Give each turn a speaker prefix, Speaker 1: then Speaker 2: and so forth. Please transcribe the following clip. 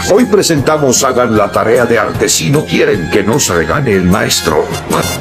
Speaker 1: Hoy presentamos Hagan la tarea de arte si no quieren que nos regane el maestro.